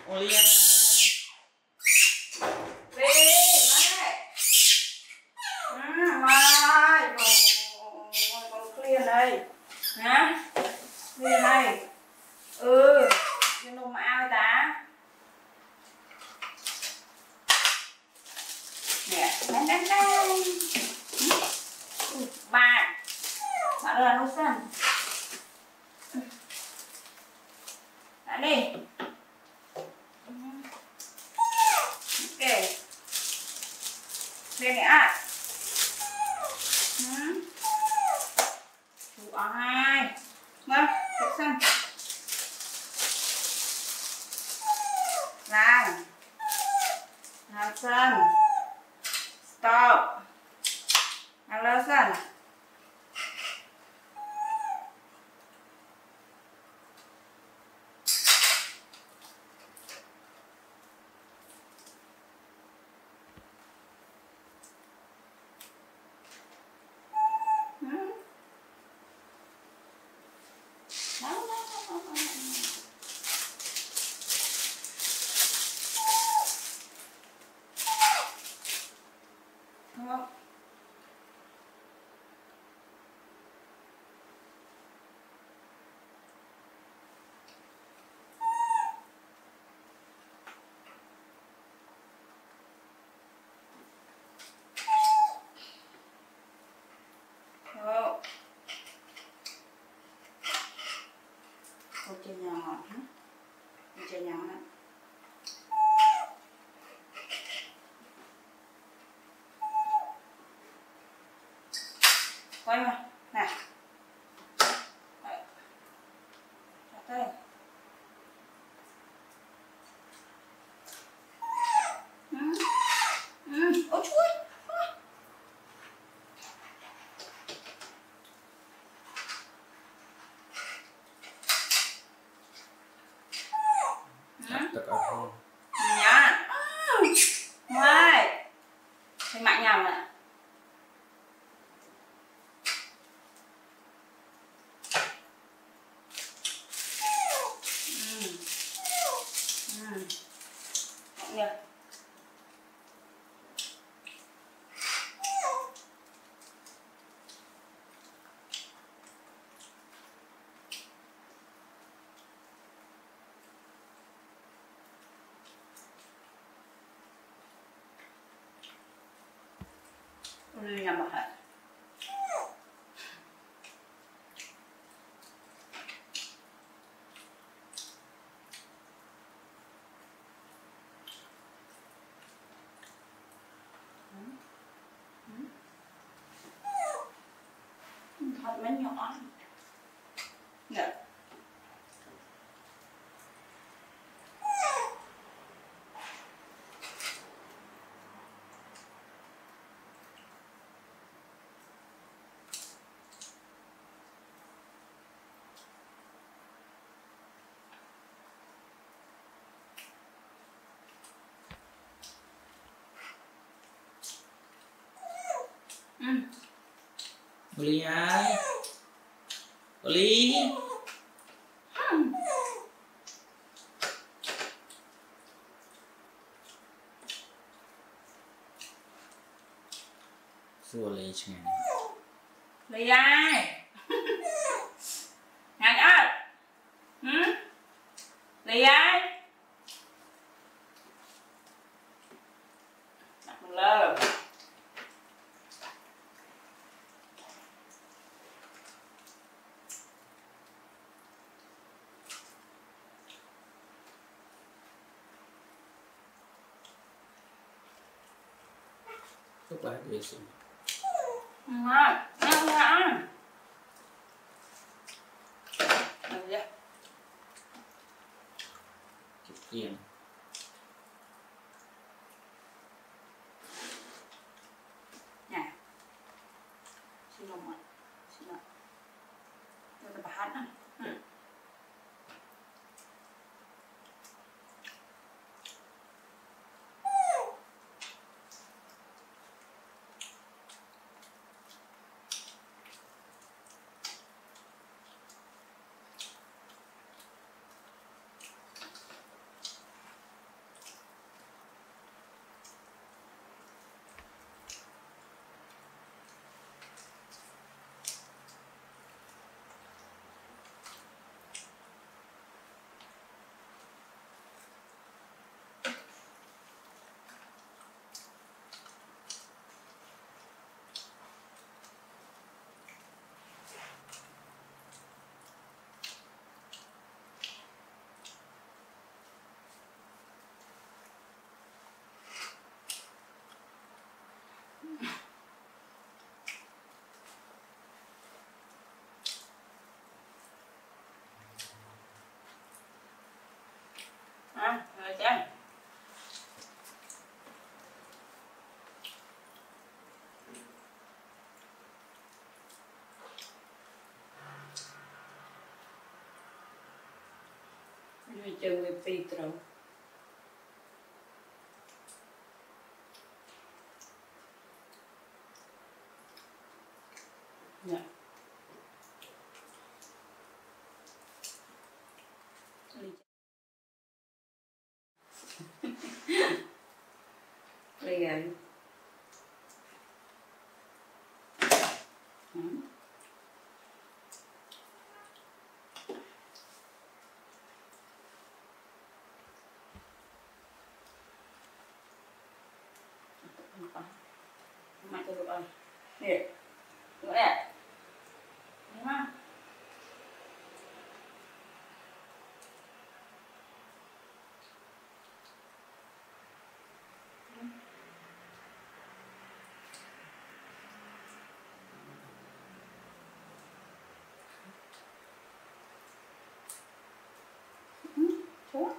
Oli ơi. Đi, mai. Con clear đây. Hả? Clear này. Ừ, cái nôm ao ta. Nè, đây. Ba. Bạn là nô sân. Đã đi. Ok. Đây này ạ. Chú ai. Vâng, tiếp sân. Làm sân. Stop. Hello sân. Không. Không. Cô chơi nhỏ hả? Cô chơi nhỏ hả? Quay mà. Nè. Đặt đây. Ôi chú ơi. Tất cả không. Nhá. Ngoài. Thấy mạnh nhầm ạ. Nè. Nhầm vào hả? Thật mấy nhỏ. Nè. Oli ơi. Oli. Xua lấy chứ này. Lý ai? Ngạc ơi. Lý ai? Đặt một lơ. Lúc đấy để xuống. Ngon. Ngon. Tiền. Nè. Xin lỗi mọi. Xin lỗi. Tôi đã bán à. Mình chừng về pì rồi. Dạ. Đây rồi. Mày cho được rồi. Nè. Nữa nè. Đúng không? Chúa.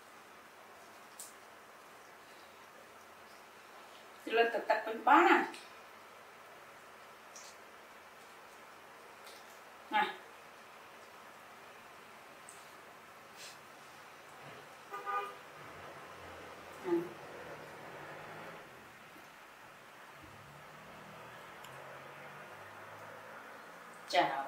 Sila tetap panas. Nah. Chào.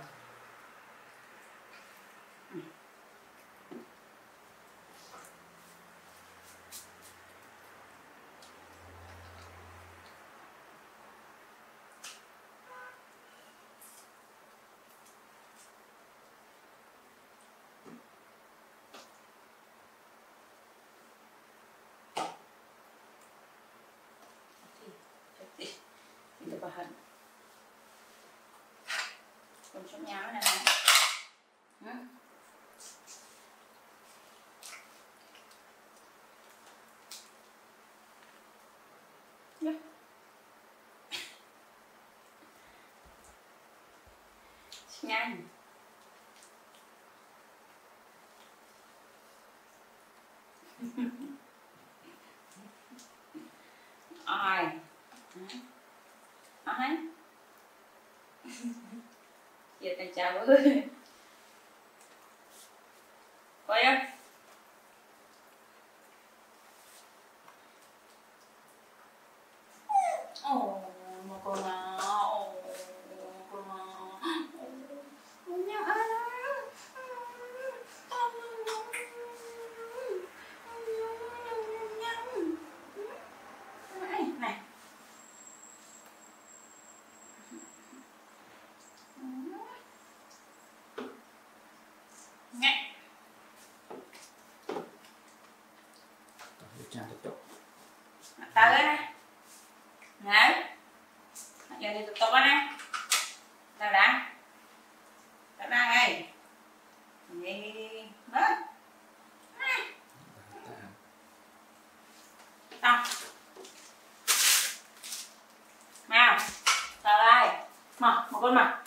Kita bahan. Konsum nháo này này. Yeah. Nhanh. Ai? Ai? Giờ ta chào ơi. Coi á. Ồ, một con nào. Con nào. Nhá. Này. Nghe. Tahu kan? Nah, yang ditutup mana? Tahu tak ngay. Ini, nah, tao, nào, sao đây? Mà, một con mà.